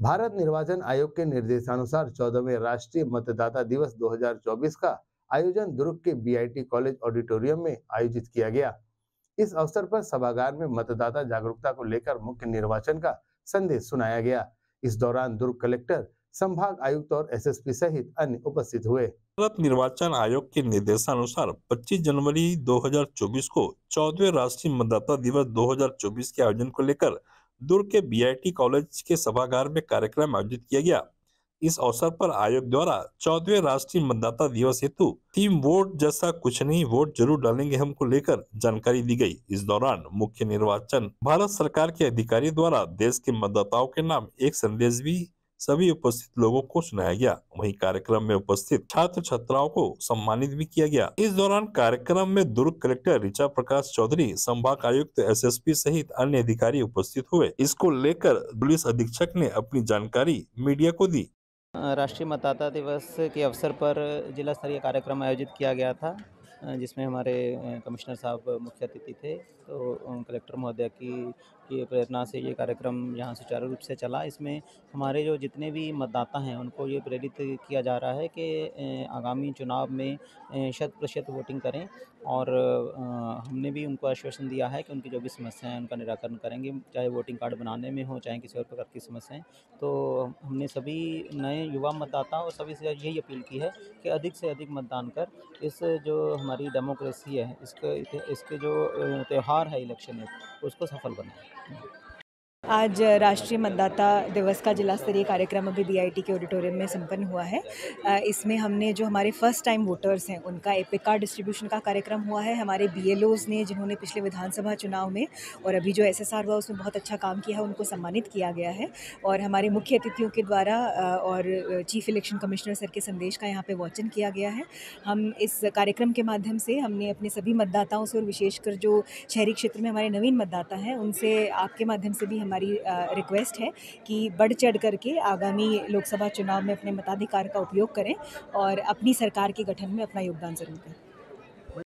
भारत निर्वाचन आयोग के निर्देशानुसार 14वें राष्ट्रीय मतदाता दिवस 2024 का आयोजन दुर्ग के बीआईटी कॉलेज ऑडिटोरियम में आयोजित किया गया। इस अवसर पर सभागार में मतदाता जागरूकता को लेकर मुख्य निर्वाचन का संदेश सुनाया गया। इस दौरान दुर्ग कलेक्टर, संभाग आयुक्त और एसएसपी सहित अन्य उपस्थित हुए। भारत निर्वाचन आयोग के निर्देशानुसार 25 जनवरी 2024 को 14वें राष्ट्रीय मतदाता दिवस 2024 के आयोजन को लेकर दुर्ग के बीआईटी कॉलेज के सभागार में कार्यक्रम आयोजित किया गया। इस अवसर पर आयोग द्वारा 14वें राष्ट्रीय मतदाता दिवस हेतु थीम वोट जैसा कुछ नहीं, वोट जरूर डालेंगे हम को लेकर जानकारी दी गई। इस दौरान मुख्य निर्वाचन भारत सरकार के अधिकारी द्वारा देश के मतदाताओं के नाम एक संदेश भी सभी उपस्थित लोगों को सुनाया गया। वहीं कार्यक्रम में उपस्थित छात्र छात्राओं को सम्मानित भी किया गया। इस दौरान कार्यक्रम में दुर्ग कलेक्टर ऋचा प्रकाश चौधरी, संभाग आयुक्त, एसएसपी सहित अन्य अधिकारी उपस्थित हुए। इसको लेकर पुलिस अधीक्षक ने अपनी जानकारी मीडिया को दी। राष्ट्रीय मतदाता दिवस के अवसर पर जिला स्तरीय कार्यक्रम आयोजित किया गया था, जिसमें हमारे कमिश्नर साहब मुख्य अतिथि थे। तो कलेक्टर महोदय की प्रेरणा से ये कार्यक्रम यहाँ सुचारू रूप से चला। इसमें हमारे जो जितने भी मतदाता हैं उनको ये प्रेरित किया जा रहा है कि आगामी चुनाव में 100% वोटिंग करें, और हमने भी उनको आश्वासन दिया है कि उनकी जो भी समस्याएं हैं उनका निराकरण करेंगे, चाहे वोटिंग कार्ड बनाने में हो, चाहे किसी और प्रकार की समस्याएं। तो हमने सभी नए युवा मतदाता और सभी से यही अपील की है कि अधिक से अधिक मतदान कर इस जो हमारी डेमोक्रेसी है, इसके जो त्यौहार है इलेक्शन है, उसको सफल बनाएं। आज राष्ट्रीय मतदाता दिवस का जिला स्तरीय कार्यक्रम अभी बीआईटी के ऑडिटोरियम में संपन्न हुआ है। इसमें हमने जो हमारे फर्स्ट टाइम वोटर्स हैं उनका एपिक कार्ड डिस्ट्रीब्यूशन का कार्यक्रम हुआ है। हमारे बीएलओज़ ने, जिन्होंने पिछले विधानसभा चुनाव में और अभी जो एसएसआर हुआ उसमें बहुत अच्छा काम किया है, उनको सम्मानित किया गया है। और हमारे मुख्य अतिथियों के द्वारा और चीफ इलेक्शन कमिश्नर सर के संदेश का यहाँ पे वाचन किया गया है। हम इस कार्यक्रम के माध्यम से हमने अपने सभी मतदाताओं से, और विशेषकर जो शहरी क्षेत्र में हमारे नवीन मतदाता हैं, उनसे आपके माध्यम से भी हमारी रिक्वेस्ट है कि बढ़ चढ़ करके आगामी लोकसभा चुनाव में अपने मताधिकार का उपयोग करें और अपनी सरकार के गठन में अपना योगदान जरूर दें।